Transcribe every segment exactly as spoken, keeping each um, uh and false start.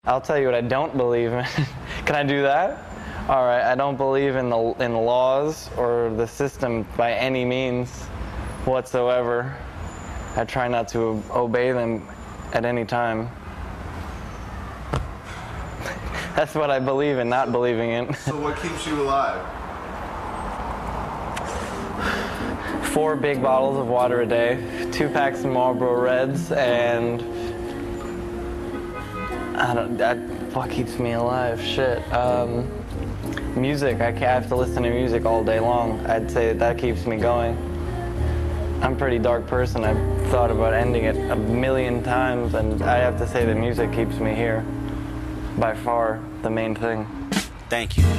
I'll tell you what I don't believe in. Can I do that? All right, I don't believe in the in laws or the system by any means whatsoever. I try not to obey them at any time. That's what I believe in, not believing in. So what keeps you alive? Four big bottles of water a day, two packs of Marlboro Reds, and I don't, that what keeps me alive, shit. Um, music, I have to listen to music all day long. I'd say that, that keeps me going. I'm a pretty dark person. I've thought about ending it a million times, and I have to say that music keeps me here. By far, the main thing. Thank you.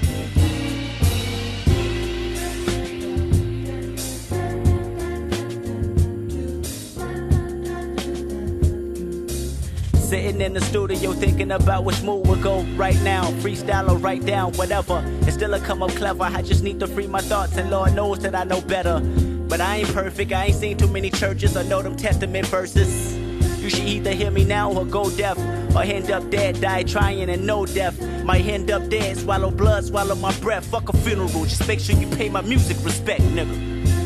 Sitting in the studio thinking about which move will go right now. Freestyle or write down, whatever. It's still a come up clever. I just need to free my thoughts, and Lord knows that I know better. But I ain't perfect. I ain't seen too many churches or know them Testament verses. You should either hear me now or go deaf, or end up dead, die trying and no death. Might end up dead, swallow blood, swallow my breath. Fuck a funeral, just make sure you pay my music respect, nigga.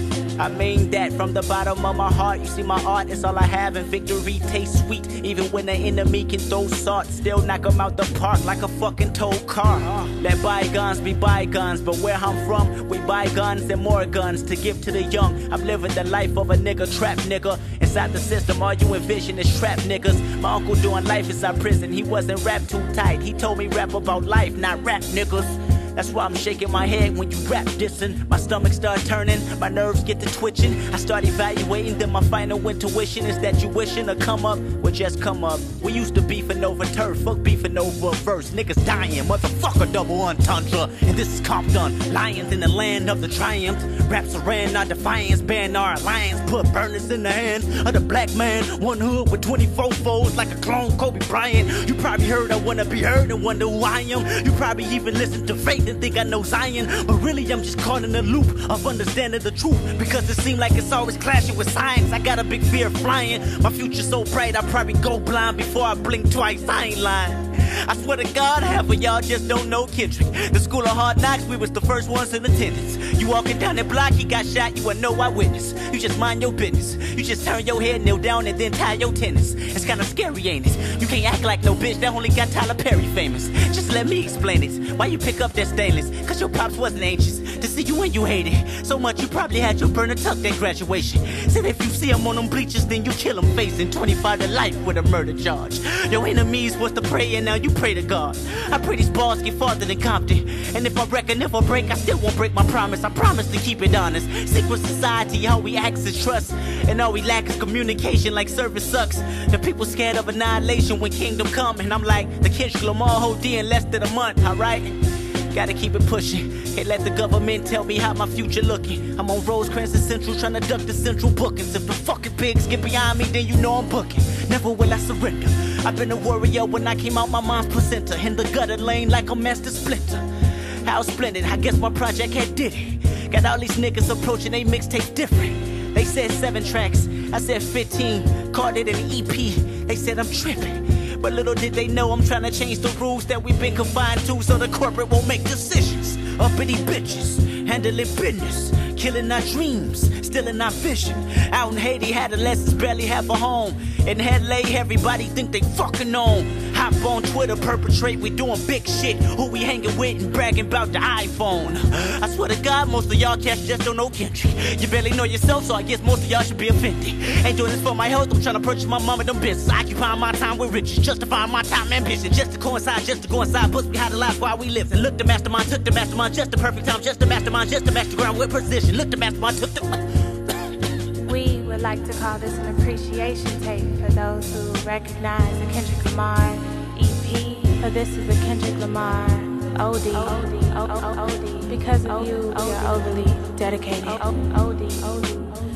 I mean that from the bottom of my heart. You see my art, it's all I have, and victory tastes sweet. Even when the enemy can throw salt, still knock them out the park like a fucking tow car. Let bygones be bygones, but where I'm from, we buy guns and more guns to give to the young. I'm living the life of a nigga, trap nigga. Inside the system, all you envision is trap niggas. My uncle doing life inside prison, he wasn't rap too tight. He told me rap about life, not rap niggas. That's why I'm shaking my head when you rap dissing. My stomach start turning, my nerves get to twitching. I start evaluating, then my final intuition is that you wishing to come up, well just come up. We used to beefing over turf, fuck beefing over a verse. Niggas dying, motherfucker double entendre. And this is Compton, lions in the land of the triumph. Raps ran our defiance, ban our alliance. Put burners in the hands of the black man. One hood with twenty-four foes like a clone Kobe Bryant. You probably heard I wanna be heard and wonder who I am. You probably even listen to Faith and think I know Zion, but really I'm just caught in a loop of understanding the truth, because it seems like it's always clashing with science. I got a big fear of flying. My future's so bright I probably go blind before I blink twice. I ain't lying. I swear to God, half of y'all just don't know Kendrick. The school of hard knocks, we was the first ones in attendance. You walking down that block, he got shot, you a no eyewitness. You just mind your business. You just turn your head, kneel down, and then tie your tennis. It's kinda scary, ain't it? You can't act like no bitch that only got Tyler Perry famous. Just let me explain it. Why you pick up that stainless? Cause your pops wasn't anxious to see you when you hated so much you probably had your burner tucked at graduation. Said if you see him on them bleachers, then you kill him facing twenty-five to life with a murder charge. Your enemies was to pray and now you pray to God. I pray these bars get farther than Compton, and if I reckon if I break, I still won't break my promise. I promise to keep it honest. Secret society, all we ask is trust, and all we lack is communication. Like service sucks. The people scared of annihilation when kingdom come, and I'm like the Kendrick Lamar whole D in less than a month. Alright, gotta keep it pushing. Can't let the government tell me how my future looking. I'm on Rosecrans and Central trying to duck the central bookings. If the fucking pigs get behind me, then you know I'm booking. Never will I surrender. I've been a warrior when I came out my mom's placenta. In the gutter lane like a master splinter. How splendid, I guess my project had did it. Got all these niggas approaching they mixtapes different. They said seven tracks, I said fifteen. Called it an E P, they said I'm tripping. But little did they know I'm trying to change the rules that we've been confined to, so the corporate won't make decisions. Uppity bitches, handling business, killing our dreams, stealing our vision. Out in Haiti, adolescents barely have a home. In L A, everybody think they fucking on. Hop on Twitter, perpetrate, we doing big shit. Who we hanging with and bragging about the iPhone. I swear to God, most of y'all cats just don't know Kendrick. You barely know yourself, so I guess most of y'all should be offended. Ain't doing this for my health, I'm trying to purchase my mama them business. Occupying my time with riches, justifying my time ambition. Just to coincide, just to go inside, books behind the lives while we live. And look, the mastermind took the mastermind, just the perfect time, just the mastermind, just the master ground with precision. Look, the mastermind took the... We would like to call this an appreciation tape for those who recognize the Kendrick Lamar E P. But this is a Kendrick Lamar O D. O D. O D. Because of you, we are overly dedicated. O D. O D.